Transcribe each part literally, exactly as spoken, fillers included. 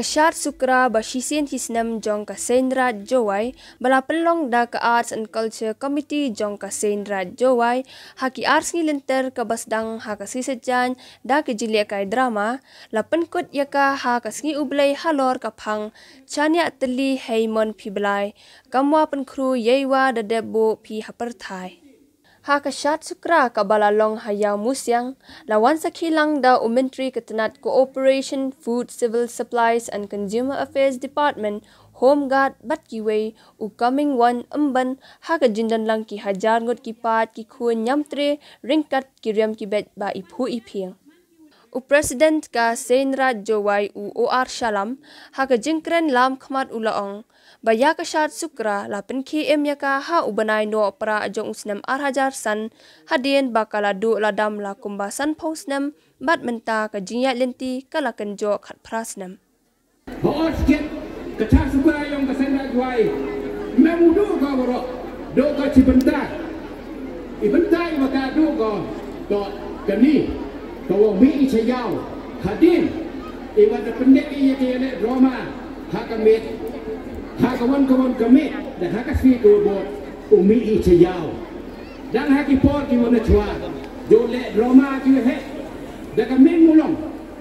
Kasyat Sukra Bashisin Hisnam Jong Kasenra Jowai bala pelong da ka Arts and Culture Committee Jong Kasenra Jowai haki arts ngi lenter ka basdang ha ka sisajan da ka jilia kai drama la penkut yaka ha ka sngi ublai halor ka phang chania teli heimon phiblai kamwa penkru yewa da debbo phi haperthai ha kasyat Sukra ka bala long hayau musyang lawan sakhilang da Umentri Ketenat Cooperation Food Civil Supplies and Consumer Affairs Department Home Guard Batkiway u coming one umban ha ka jindan lang ki hajar ngot ki pat ki khun nyamtre ringkat ki riam ki bet ba iphu iphiang u president ka Senra Jowai u O R Shalam ha ka jingkren lam khmat ulaong baya kasyat Sukra la penki em yaka ha ubanai no pra ajong usnam ar hajar san hadien bakala du ladam la kumbasan posnam bat menta ka jinya lenti kala kenjo khat prasnam ho sket kasyat Sukra yang ka Senra Jowai memudu ka boro do ka cibenta ibenta maka do ka to kani ka wong mi chayau hadin iwan pendek iya kene Roma hakamet hakawan-kawan kami dan hakasi ko bot umi ichayau dan hakipor ki wana chwa jole Roma ki he da kami mulong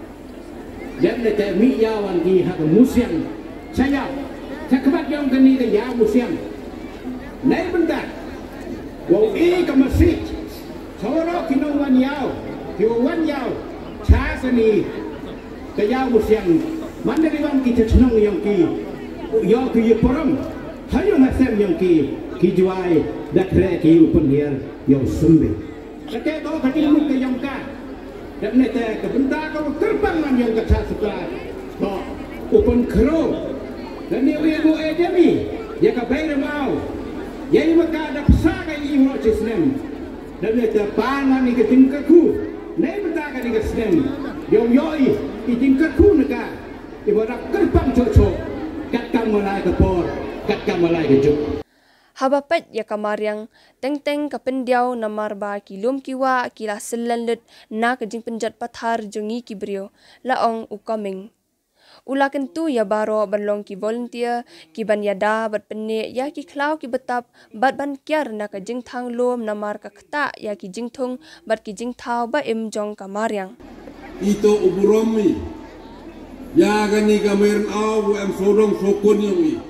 dan le te mi yawan ki hak musyang chayau chakabat yang kani da ya musyang nai benda wo i ka masjid soro ki no wan yau ki wan yau chasani ka yau musyang mandari wan ki chnong yang ki yo ki poram hayo ngasem yang ki ki juai dakre ki upun hier yo sumbe kate do kati lu ke yang ka dan nete ke benda ko terbang man yang kaca Sukra to upun kro dan ni wi bu edemi ya ka bayre mau ya maka ada pesa ka i ho cisnem dan nete panan ni ke tingkaku nei benda ka ni ke snem yo yo i tingkaku neka ibarat kerbang cocok kat kamalai ke por kat kamalai ke juk habapet ya kamaryang teng-teng ka pendiaw na marba kilum kiwa kila selanlut na kajing penjat pathar jongi kibrio laong ukaming ulaken tu ya baro banlong ki volunteer ki ban yada bat penne ya ki khlaw ki batap bat ban kyar na kajing thang lom na mar ka khata ya ki jingthung bat ki jing thaw ba em jong kamaryang ito uburomi ya gani kameran au am sodong sokon yang wi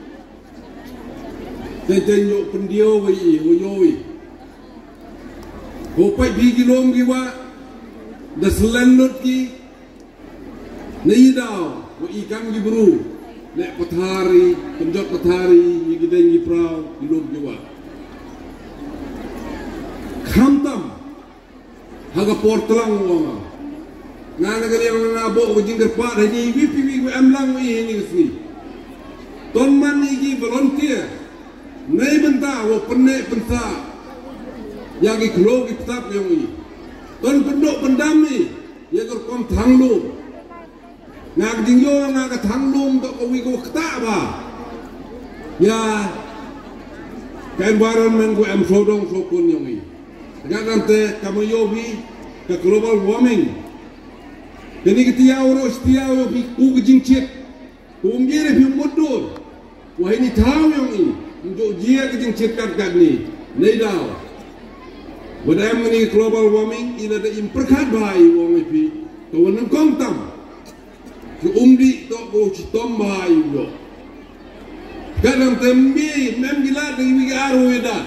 tenten yo pendio wi yo wi ko pai bi kilom ki wa da selanut ki nei dau ko ikam ki bru le pathari penjot pathari yi giden yi prau kilom ki wa khamtam haga portlang wa ngana gani yang nabo ko jingger pa ni wi pi wi am lang wi ni sni ton man ni gi volunteer nei benta wo penne pensa ya gi klo gi tap yang wi ton pendok pendami ya gor kom thanglu ngak jingyo ngak thanglum to ko wi ko kta ba ya environment ko am sodong sokun yang wi ngante kamu yo bi ke global warming jadi ketika orang setiap orang biku kejingcit, umjir biu mundur, wah ini tahu yang ini, untuk dia kejingcit kat kat ni, nedau. Badai meni global warming ini ada imperkat bahaya orang ini, kawan nengkong tam, si umdi tak kau citom bahaya juga. Kadang tembi, mem gila dengan biar weda,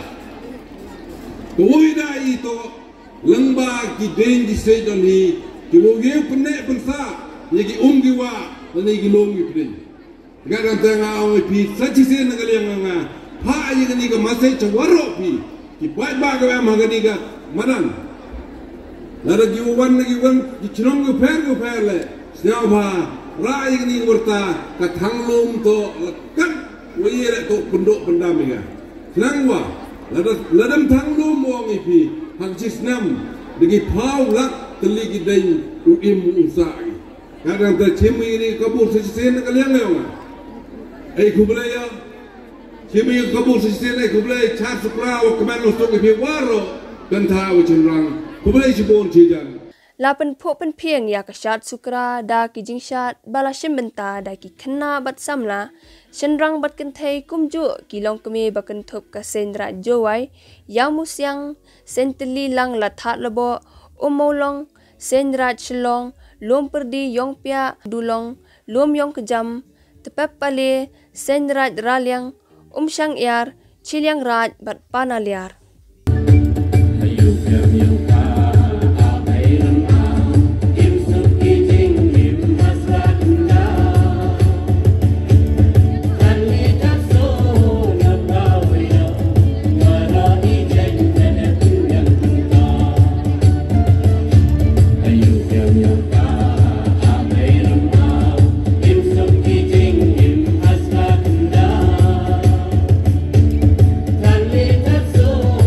weda itu lembag di dengi sedon ni. Kiwo ge pene pensa yegi umgi wa nani gi longi pren gadang tanga awi pi sachi se na gali nga ha yegi ni ga masai chawaro pi ki bai ba ga ma ga ni ga madan nara gi wan gi wan gi chinong gi per gi per le sna ba ra yegi ni warta ka thanglum to kan wi re to pendok pendam ga nang wa ladam ladam thanglum mo ngi pi hang cisnam degi pau lak teli gidai uim usai kadang ta chemi ni kabur sesen ka liang lewa ai kubla ya chemi kabur sesen ai kubla chat Sukra wa kaman lo stok bi waro kan tha wa chinrang kubla chi bon chi jan Lapan po pen piang ya kashat sukra da ki jingshat bala shimbenta da ki kena bat samla shenrang bat kentai kumju ki long keme bakan thop ka sendra jowai ya musyang senteli lang lathat labo umolong sendra chlong lom perdi yong pia dulong lom yong kejam tepap pale sendra ralyang umsyang yar chilyang raj bat panaliar. So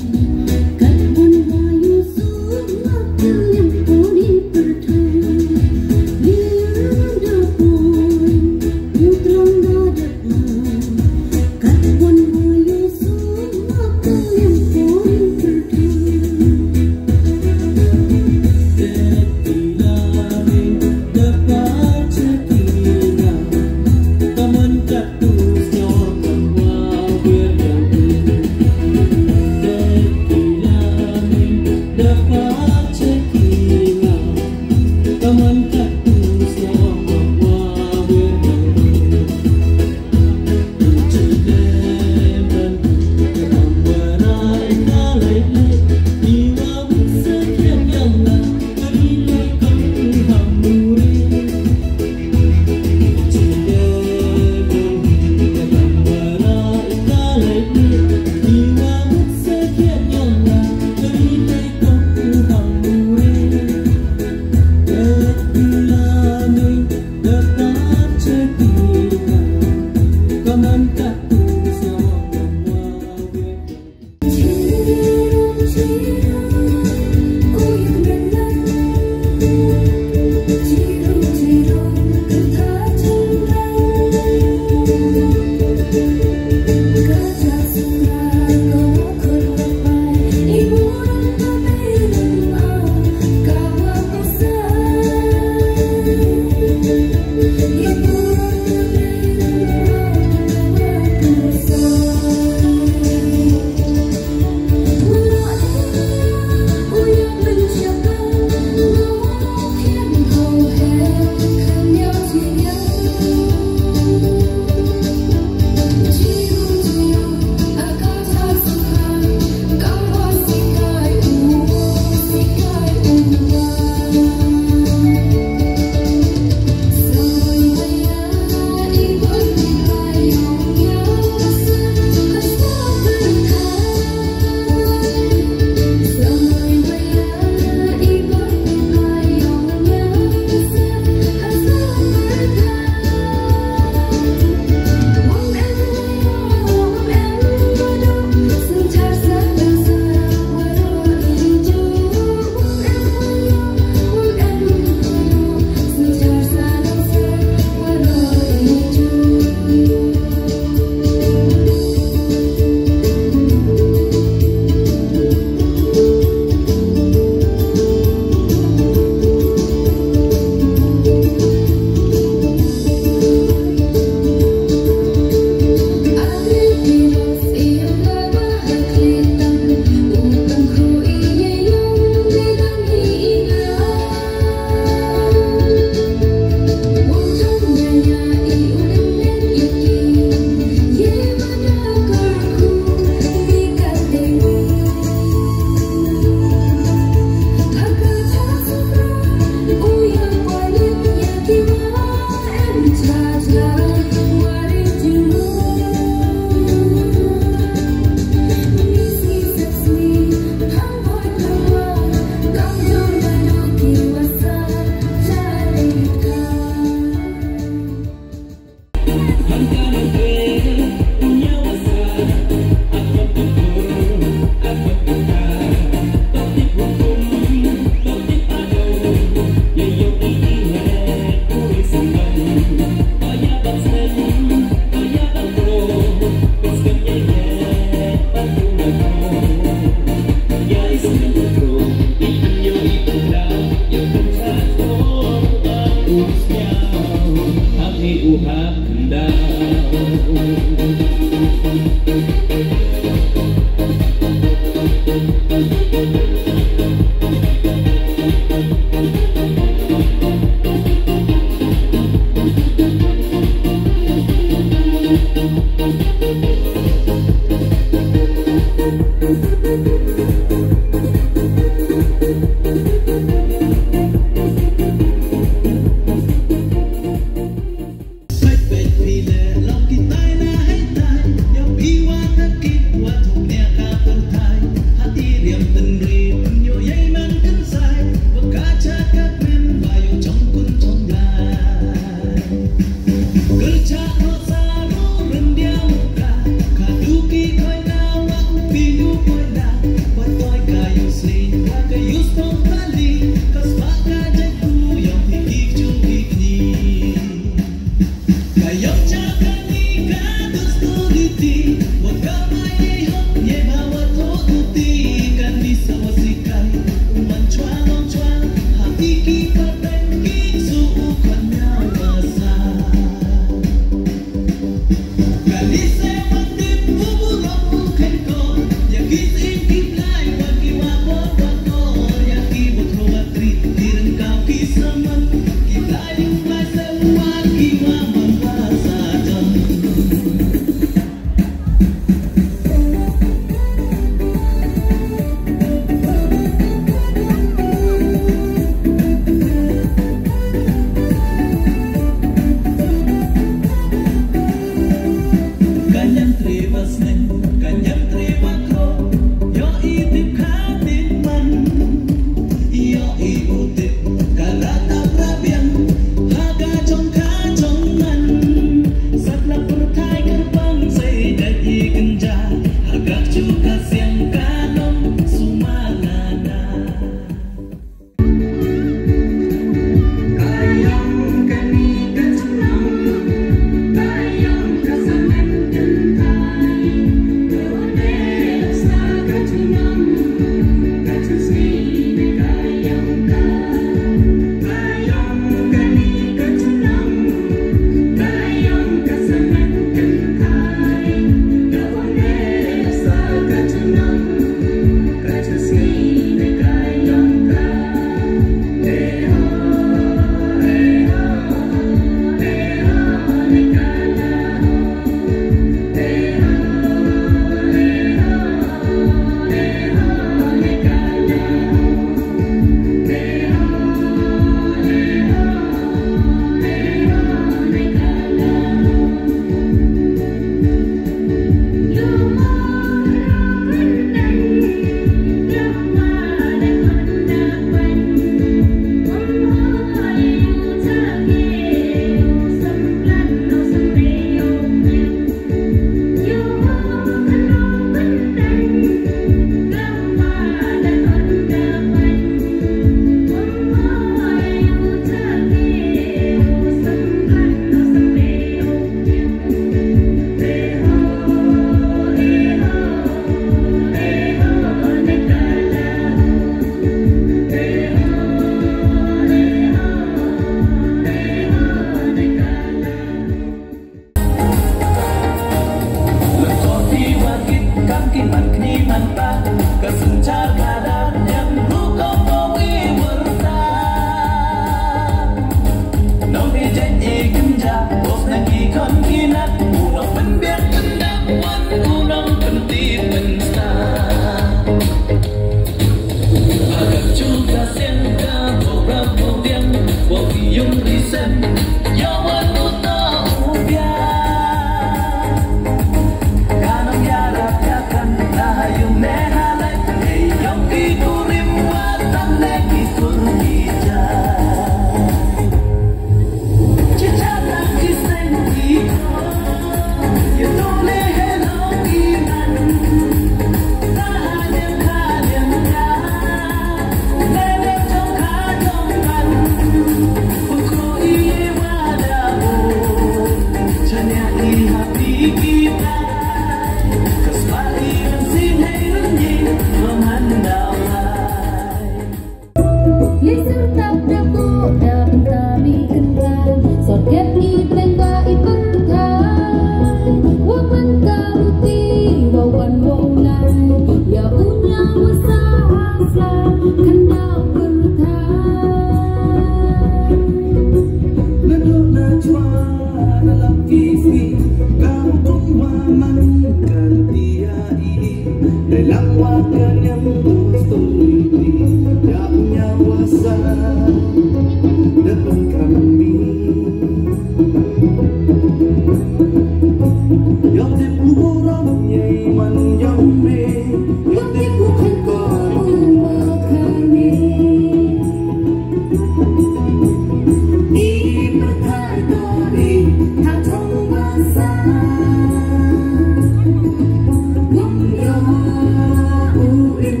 Ooh,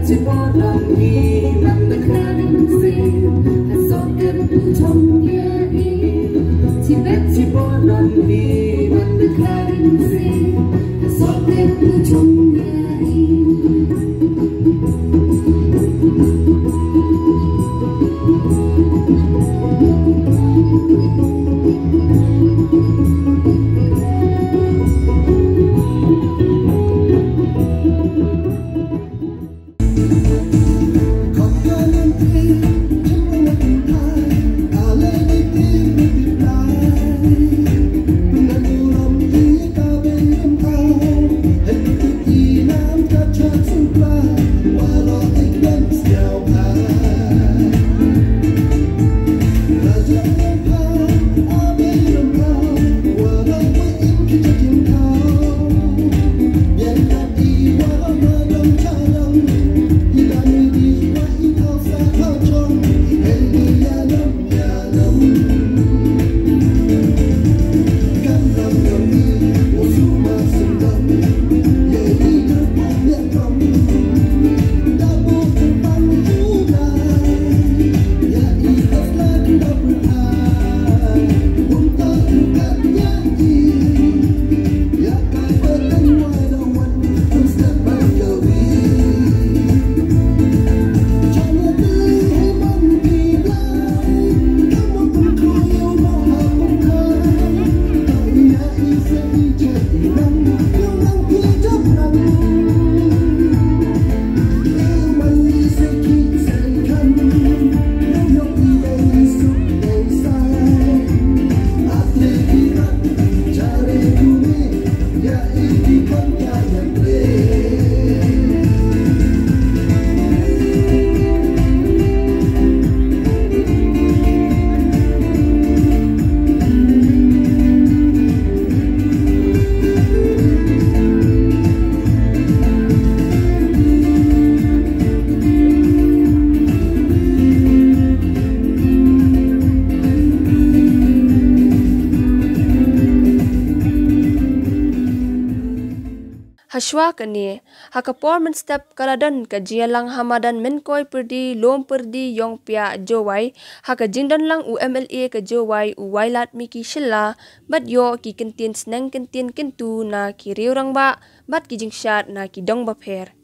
Hashwa kani hakapor menstep kaladan kajian lang hamadan menkoi perdi lom perdi yong pia jowai haka jingdan lang U M L A ke jowai uwailat miki shilla bat yo ki kentin sneng kentin kentu na ki riurang ba bat ki jingshat na ki dong ba pher.